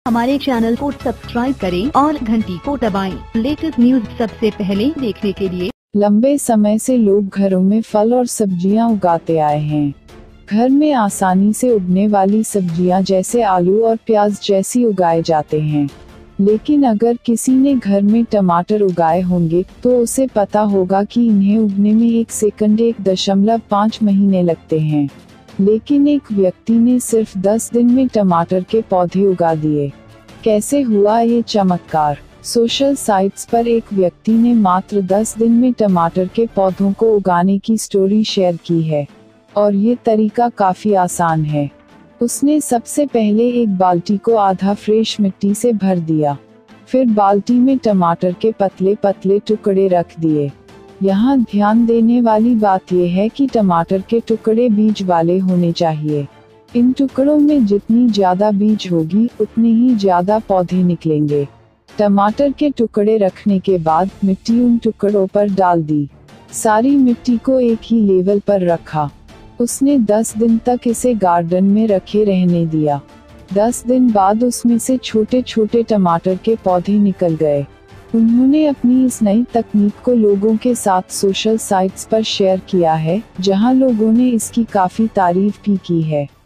हमारे चैनल को सब्सक्राइब करें और घंटी को दबाएं। लेटेस्ट न्यूज सबसे पहले देखने के लिए। लंबे समय से लोग घरों में फल और सब्जियां उगाते आए हैं। घर में आसानी से उगने वाली सब्जियां जैसे आलू और प्याज जैसी उगाए जाते हैं। लेकिन अगर किसी ने घर में टमाटर उगाए होंगे तो उसे पता होगा कि इन्हें उगने में 1 सेकंड 1.5 महीने लगते हैं। लेकिन एक व्यक्ति ने सिर्फ 10 दिन में टमाटर के पौधे उगा दिए। कैसे हुआ ये चमत्कार? सोशल साइट्स पर एक व्यक्ति ने मात्र 10 दिन में टमाटर के पौधों को उगाने की स्टोरी शेयर की है। और ये तरीका काफी आसान है। उसने सबसे पहले एक बाल्टी को आधा फ्रेश मिट्टी से भर दिया। फिर बाल्टी में टमाटर के पतले पतले टुकड़े रख दिए। यहाँ ध्यान देने वाली बात यह है कि टमाटर के टुकड़े बीज वाले होने चाहिए। इन टुकड़ों में जितनी ज्यादा बीज होगी उतने ही ज्यादा पौधे निकलेंगे। टमाटर के टुकड़े रखने के बाद मिट्टी उन टुकड़ों पर डाल दी। सारी मिट्टी को एक ही लेवल पर रखा। उसने 10 दिन तक इसे गार्डन में रखे रहने दिया। 10 दिन बाद उसमें से छोटे छोटे टमाटर के पौधे निकल गए। उन्होंने अपनी इस नई तकनीक को लोगों के साथ सोशल साइट्स पर शेयर किया है, जहां लोगों ने इसकी काफी तारीफ भी की है।